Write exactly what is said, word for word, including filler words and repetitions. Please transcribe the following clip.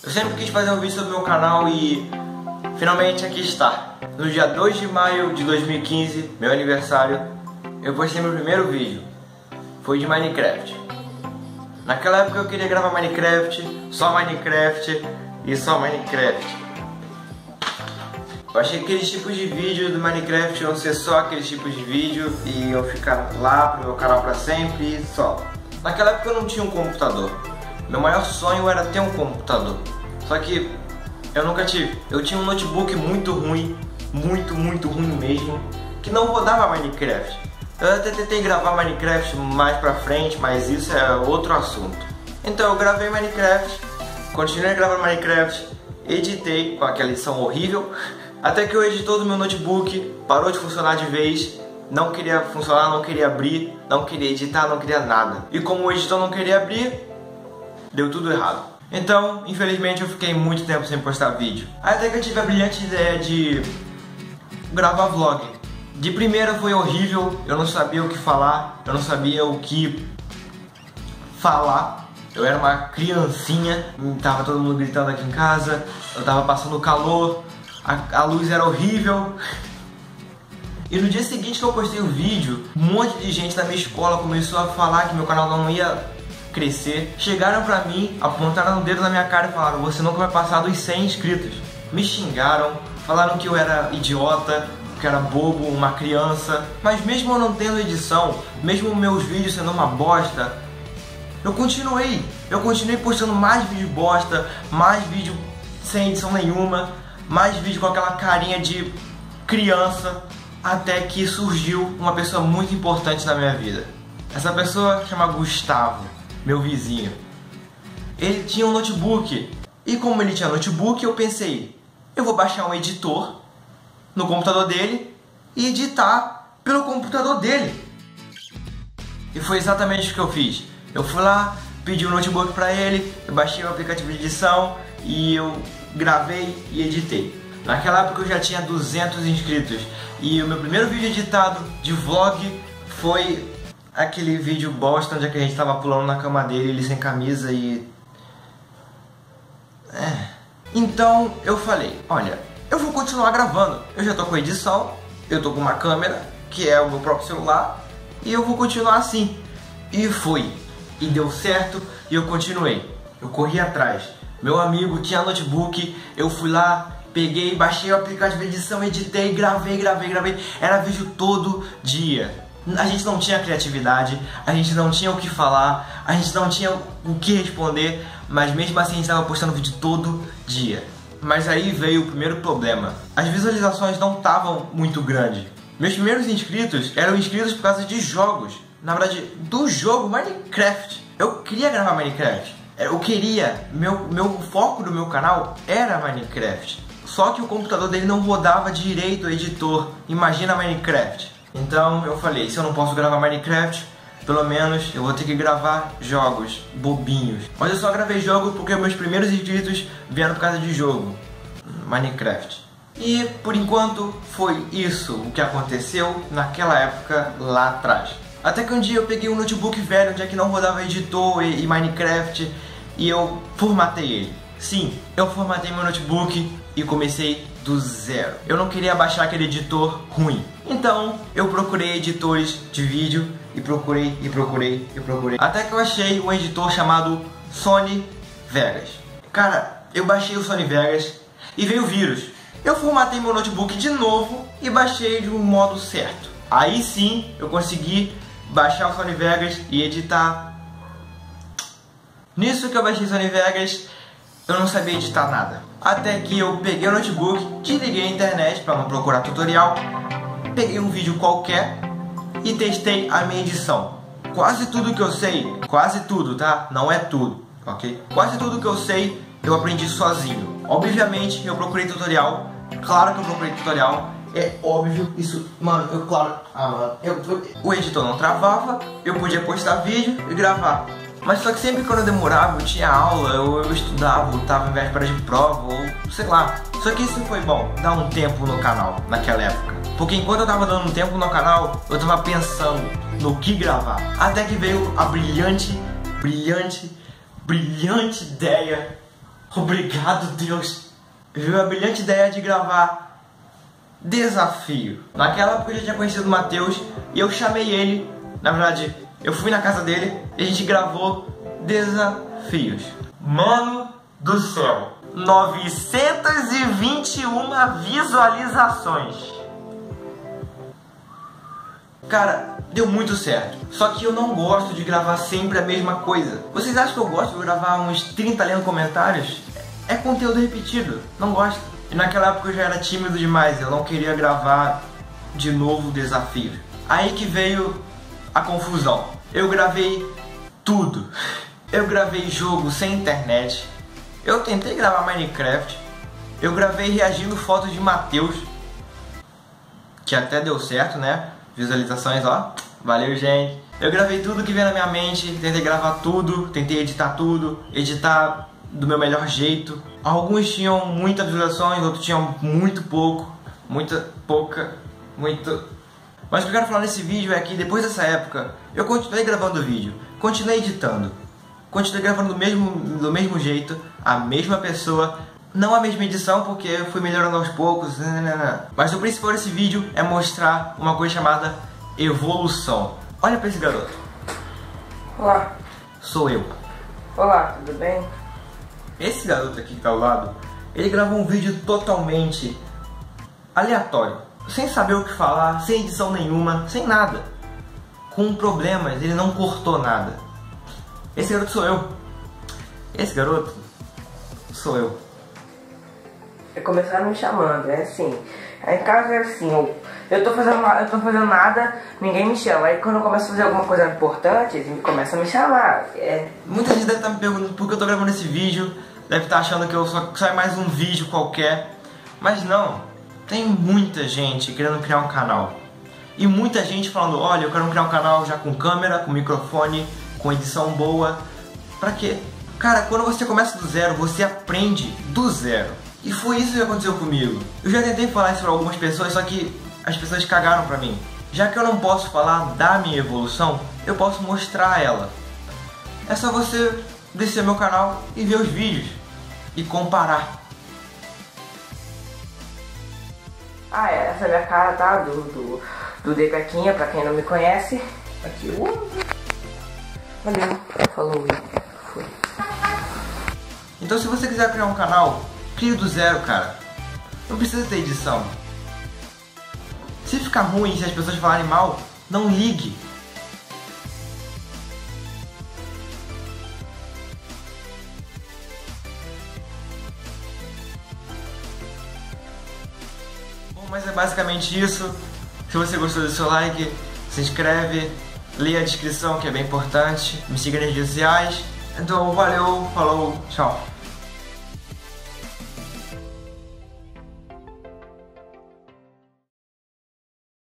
Eu sempre quis fazer um vídeo sobre o meu canal e finalmente aqui está. No dia dois de maio de dois mil e quinze, meu aniversário, eu postei meu primeiro vídeo. Foi de Minecraft. Naquela época eu queria gravar Minecraft, só Minecraft e só Minecraft. Eu achei que aqueles tipos de vídeo do Minecraft iam ser só aqueles tipos de vídeo e eu ficar lá pro meu canal pra sempre e só. Naquela época eu não tinha um computador. Meu maior sonho era ter um computador. Só que eu nunca tive. Eu tinha um notebook muito ruim, muito, muito ruim mesmo, que não rodava Minecraft. Eu até tentei gravar Minecraft mais pra frente, mas isso é outro assunto. Então eu gravei Minecraft, continuei gravando Minecraft, editei com aquela edição horrível, até que o editor do meu notebook parou de funcionar de vez, não queria funcionar, não queria abrir, não queria editar, não queria nada. E como o editor não queria abrir, deu tudo errado. Então, infelizmente, eu fiquei muito tempo sem postar vídeo. Até que eu tive a brilhante ideia de gravar vlog. De primeira foi horrível, eu não sabia o que falar, eu não sabia o que falar. Eu era uma criancinha, tava todo mundo gritando aqui em casa, eu tava passando calor, a, a luz era horrível. E no dia seguinte que eu postei o vídeo, um monte de gente da minha escola começou a falar que meu canal não ia crescer. Chegaram pra mim, apontaram o dedo na minha cara e falaram: você nunca vai passar dos cem inscritos. Me xingaram, falaram que eu era idiota, que era bobo, uma criança. Mas mesmo eu não tendo edição, mesmo meus vídeos sendo uma bosta, eu continuei. Eu continuei postando mais vídeo bosta, mais vídeo sem edição nenhuma, mais vídeo com aquela carinha de criança, até que surgiu uma pessoa muito importante na minha vida. Essa pessoa chama Gustavo, meu vizinho. Ele tinha um notebook, e como ele tinha notebook, eu pensei, eu vou baixar um editor no computador dele e editar pelo computador dele. E foi exatamente o que eu fiz. Eu fui lá, pedi um notebook pra ele, eu baixei o aplicativo de edição e eu gravei e editei. Naquela época eu já tinha duzentos inscritos e o meu primeiro vídeo editado de vlog foi aquele vídeo bosta onde é que a gente tava pulando na cama dele, ele sem camisa e... É. Então eu falei, olha, eu vou continuar gravando. Eu já tô com edição, eu tô com uma câmera, que é o meu próprio celular, e eu vou continuar assim. E foi. E deu certo, e eu continuei. Eu corri atrás. Meu amigo tinha notebook, eu fui lá, peguei, baixei o aplicativo de edição, editei, gravei, gravei, gravei. Era vídeo todo dia. A gente não tinha criatividade, a gente não tinha o que falar, a gente não tinha o que responder, mas mesmo assim a gente estava postando vídeo todo dia. Mas aí veio o primeiro problema. As visualizações não estavam muito grandes. Meus primeiros inscritos eram inscritos por causa de jogos. Na verdade, do jogo Minecraft. Eu queria gravar Minecraft. Eu queria. Meu, meu foco do meu canal era Minecraft. Só que o computador dele não rodava direito o editor. Imagina Minecraft. Então eu falei, se eu não posso gravar Minecraft, pelo menos eu vou ter que gravar jogos bobinhos. Mas eu só gravei jogo porque meus primeiros inscritos vieram por causa de jogo, Minecraft. E por enquanto foi isso o que aconteceu naquela época lá atrás. Até que um dia eu peguei um notebook velho onde é que não rodava editor e, e Minecraft e eu formatei ele. Sim, eu formatei meu notebook e comecei do zero. Eu não queria baixar aquele editor ruim. Então eu procurei editores de vídeo e procurei e procurei e procurei até que eu achei um editor chamado Sony Vegas. Cara, eu baixei o Sony Vegas e veio o vírus. Eu formatei meu notebook de novo e baixei de um modo certo. Aí sim eu consegui baixar o Sony Vegas e editar. Nisso que eu baixei o Sony Vegas, eu não sabia editar nada. Até que eu peguei o notebook, desliguei a internet para não procurar tutorial, peguei um vídeo qualquer e testei a minha edição. Quase tudo que eu sei, quase tudo, tá? Não é tudo, ok? Quase tudo que eu sei, eu aprendi sozinho. Obviamente, eu procurei tutorial. Claro que eu procurei tutorial. É óbvio, isso, mano, eu, claro, ah, mano, eu, eu, o editor não travava, eu podia postar vídeo e gravar. Mas só que sempre quando eu demorava, eu tinha aula, ou eu estudava, ou tava em véspera de prova, ou sei lá. Só que isso foi bom, dar um tempo no canal, naquela época. Porque enquanto eu tava dando um tempo no canal, eu tava pensando no que gravar. Até que veio a brilhante, brilhante, brilhante ideia Obrigado, Deus. Veio a brilhante ideia de gravar desafio. Naquela época eu já tinha conhecido o Matheus e eu chamei ele. Na verdade, eu fui na casa dele e a gente gravou desafios. Mano do céu, novecentas e vinte e uma visualizações. Cara, deu muito certo. Só que eu não gosto de gravar sempre a mesma coisa. Vocês acham que eu gosto de gravar uns trinta lendo comentários? É conteúdo repetido, não gosto. E naquela época eu já era tímido demais, eu não queria gravar de novo desafio. Aí que veio a confusão. Eu gravei tudo. Eu gravei jogo sem internet. Eu tentei gravar Minecraft. Eu gravei reagindo fotos de Matheus, que até deu certo, né? Visualizações, ó. Valeu, gente. Eu gravei tudo que veio na minha mente. Tentei gravar tudo. Tentei editar tudo. Editar do meu melhor jeito. Alguns tinham muitas visualizações, outros tinham muito pouco. Muita, pouca, muito... Mas o que eu quero falar nesse vídeo é que depois dessa época, eu continuei gravando vídeo. Continuei editando. Continuei gravando do mesmo, do mesmo jeito, a mesma pessoa, não a mesma edição, porque eu fui melhorando aos poucos, mas o principal desse vídeo é mostrar uma coisa chamada evolução. Olha pra esse garoto. Olá. Sou eu. Olá, tudo bem? Esse garoto aqui que tá ao lado, ele gravou um vídeo totalmente aleatório, sem saber o que falar, sem edição nenhuma, sem nada. Com problemas, ele não cortou nada. Esse garoto sou eu. Esse garoto sou eu. Começaram me chamando, é assim. Aí em casa é assim, eu, eu, tô fazendo, eu tô fazendo nada, ninguém me chama. Aí quando eu começo a fazer alguma coisa importante, eles começam a me chamar. É... Muita gente deve estar me perguntando por que eu tô gravando esse vídeo. Deve estar achando que eu só, só é mais um vídeo qualquer. Mas não, tem muita gente querendo criar um canal. E muita gente falando, olha, eu quero criar um canal já com câmera, com microfone, com edição boa. Pra quê? Cara, quando você começa do zero, você aprende do zero. E foi isso que aconteceu comigo. Eu já tentei falar isso pra algumas pessoas, só que as pessoas cagaram pra mim. Já que eu não posso falar da minha evolução, eu posso mostrar ela. É só você descer meu canal e ver os vídeos. E comparar. Ah, é, essa é a minha cara, tá? Do, do, do Depequinha, pra quem não me conhece. Aqui, uh. Valeu, falou, foi. Então se você quiser criar um canal, crie do zero, cara. Não precisa ter edição. Se ficar ruim, se as pessoas falarem mal, não ligue. Bom, mas é basicamente isso. Se você gostou do seu like, se inscreve, lê a descrição que é bem importante, me siga nas redes sociais. Então valeu, falou, tchau.